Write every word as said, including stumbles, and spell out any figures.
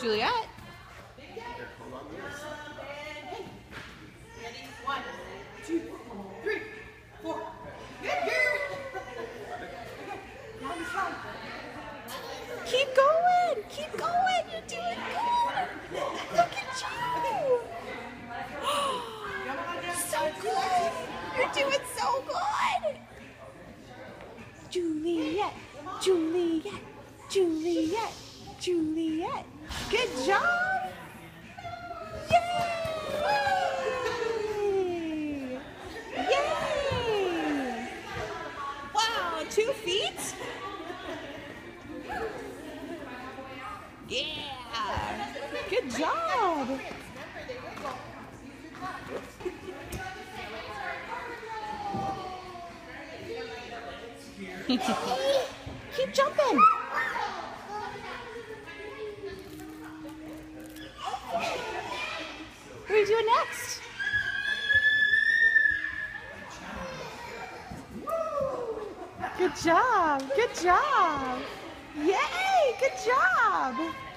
Juliet. One, two, three, four. Good girl. Keep going. Keep going. You're doing good. Look at you. So good. You're doing so good. Juliet. Juliet. Juliet. Juliet. Good job. Yay! Yay! Wow, two feet? Yeah! Good job! Keep jumping! What are you doing next? Good job! Good job! Yay! Good job!